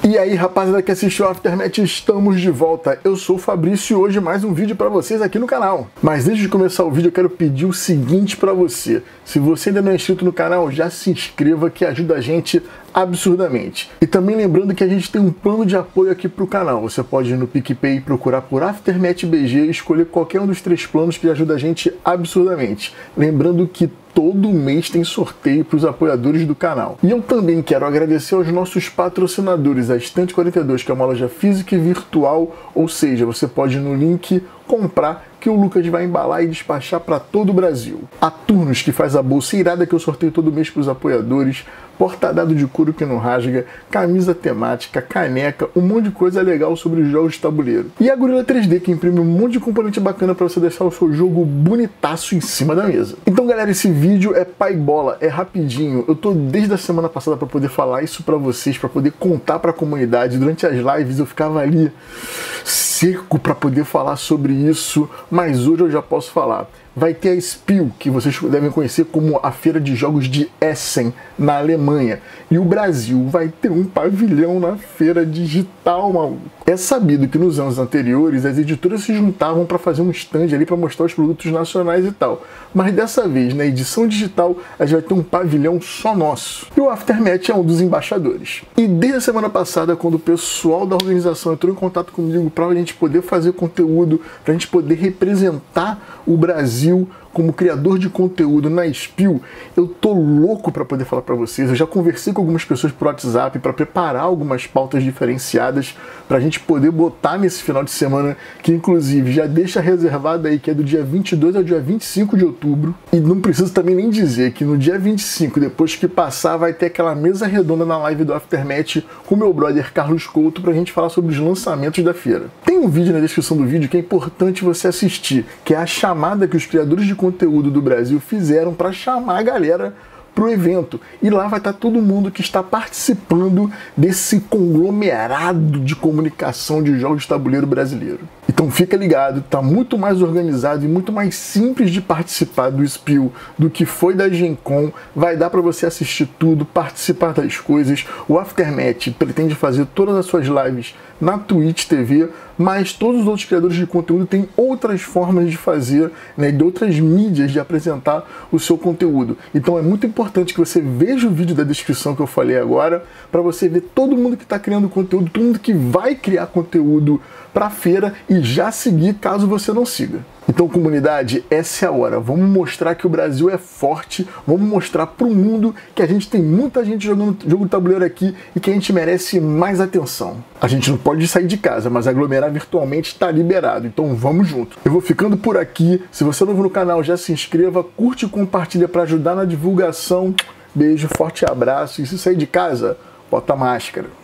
E aí, rapaziada que assistiu ao Aftermath, estamos de volta. Eu sou o Fabrício e hoje mais um vídeo para vocês aqui no canal. Mas antes de começar o vídeo, eu quero pedir o seguinte para você. Se você ainda não é inscrito no canal, já se inscreva que ajuda a gente absurdamente. E também lembrando que a gente tem um plano de apoio aqui pro canal. Você pode ir no PicPay e procurar por Aftermath BG e escolher qualquer um dos 3 planos que ajuda a gente absurdamente. Lembrando que todo mês tem sorteio para os apoiadores do canal. E eu também quero agradecer aos nossos patrocinadores, a Estante 42, que é uma loja física e virtual, ou seja, você pode ir no link comprar, que o Lucas vai embalar e despachar para todo o Brasil. A Turnos, que faz a bolsa irada que eu sorteio todo mês para os apoiadores, porta-dado de couro que não rasga, camisa temática, caneca, um monte de coisa legal sobre os jogos de tabuleiro. E a Gorilla 3D, que imprime um monte de componente bacana para você deixar o seu jogo bonitaço em cima da mesa. Então, galera, esse vídeo é pai bola, é rapidinho. Eu tô desde a semana passada para poder falar isso para vocês, para poder contar para a comunidade. Durante as lives eu ficava ali seco para poder falar sobre isso, mas hoje eu já posso falar. Vai ter a Spiel, que vocês devem conhecer como a Feira de Jogos de Essen, na Alemanha. E o Brasil vai ter um pavilhão na Feira Digital, mano. É sabido que nos anos anteriores as editoras se juntavam para fazer um stand ali para mostrar os produtos nacionais e tal. Mas dessa vez, na edição digital, a gente vai ter um pavilhão só nosso. E o Aftermath é um dos embaixadores. E desde a semana passada, quando o pessoal da organização entrou em contato comigo para a gente poder fazer conteúdo, para a gente poder representar o Brasil como criador de conteúdo na Spiel, eu tô louco para poder falar para vocês. Eu já conversei com algumas pessoas por WhatsApp para preparar algumas pautas diferenciadas para a gente poder botar nesse final de semana, que inclusive já deixa reservado aí, que é do dia 22 ao dia 25 de outubro. E não preciso também nem dizer que no dia 25, depois que passar, vai ter aquela mesa redonda na live do Aftermath com meu brother Carlos Couto pra gente falar sobre os lançamentos da feira. Tem um vídeo na descrição do vídeo que é importante você assistir, que é a chamada que os criadores de conteúdo do Brasil fizeram para chamar a galera pro evento. E lá vai estar todo mundo que está participando desse conglomerado de comunicação de jogos de tabuleiro brasileiro. Então fica ligado, tá muito mais organizado e muito mais simples de participar do Spiel do que foi da Gen Con. Vai dar para você assistir tudo, participar das coisas. O Aftermath pretende fazer todas as suas lives na Twitch TV, mas todos os outros criadores de conteúdo têm outras formas de fazer, né, de outras mídias de apresentar o seu conteúdo. Então é muito importante que você veja o vídeo da descrição que eu falei agora, para você ver todo mundo que está criando conteúdo, todo mundo que vai criar conteúdo para a feira e já seguir caso você não siga. Então, comunidade, essa é a hora. Vamos mostrar que o Brasil é forte, vamos mostrar para o mundo que a gente tem muita gente jogando jogo de tabuleiro aqui e que a gente merece mais atenção. A gente não pode sair de casa, mas aglomerar virtualmente está liberado, então vamos junto. Eu vou ficando por aqui. Se você é novo no canal, já se inscreva, curte e compartilha para ajudar na divulgação. Beijo, forte abraço e se sair de casa, bota máscara.